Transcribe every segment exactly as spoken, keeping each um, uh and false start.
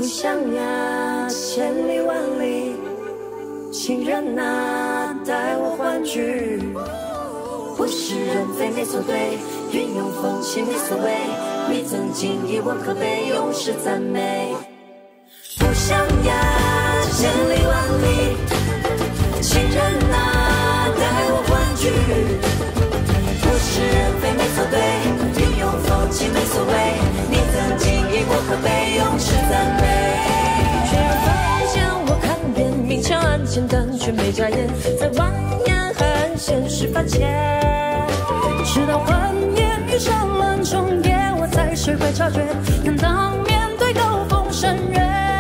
想呀，千里万里，情人啊，带我欢聚。物是人非没错对，云涌风起没所谓。你曾经以我可悲，永世赞美。不想呀，千里万里，情人啊，带我欢聚。物是人非没错对，云涌风起没所谓。你曾经以我可悲，永世赞美。却发现我看遍明枪暗箭，但却没眨眼，在蜿蜒寒现实发现。直到幻念遇上了重叠，我才学会察觉，难当面对高峰深渊。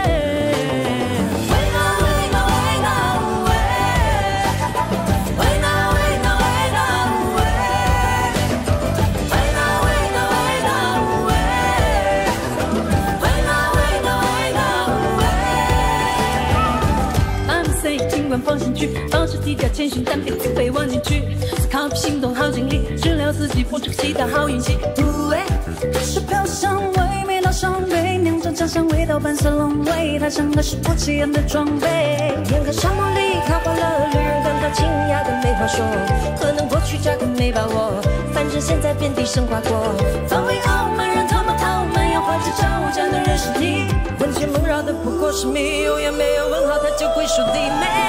放心去，保持低调谦逊，但别自卑忘进去。思考比行动耗精力，治疗自己，不出期待好运气。不为是飘香味，美到伤悲，酿成家乡味道，伴随龙味。他想的是不起眼的装备。眼看沙漠里开花了，旅人感到惊讶的没话说，可能过去扎根没把握，反正现在遍地生花果。防卫傲慢，让他们逃慢，要换着掌握战的人是你。魂牵梦绕的不过是谜，永远没有问号，它就会属地美。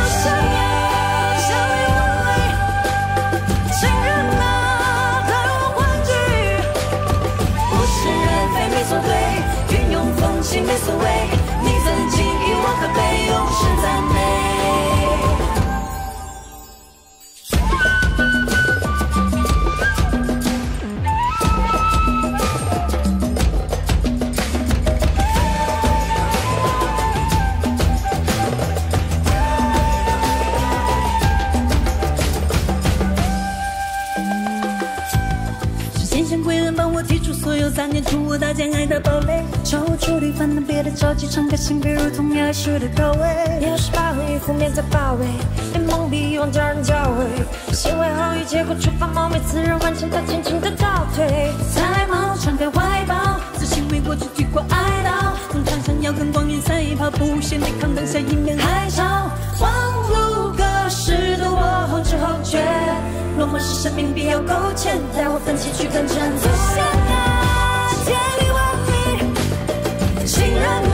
没所谓，你曾经以我可悲，永世赞美。是天仙贵人帮我剔除所有三年出我大奸爱的堡垒。找我处理烦恼，别的着急，敞开心扉，如同牙齿的口味。有时把与负面在包围，被蒙蔽，妄叫人教诲。行为好与结果出发冒昧，自然完成他轻轻的倒退。才貌敞开怀抱，自信为过去举过哀悼。通常想要跟光阴赛跑，不屑对抗当下一面海潮。望路隔世的我后知后觉，落寞是生命必要勾芡，带我奋起去跟战。不想啊，千里万里。情人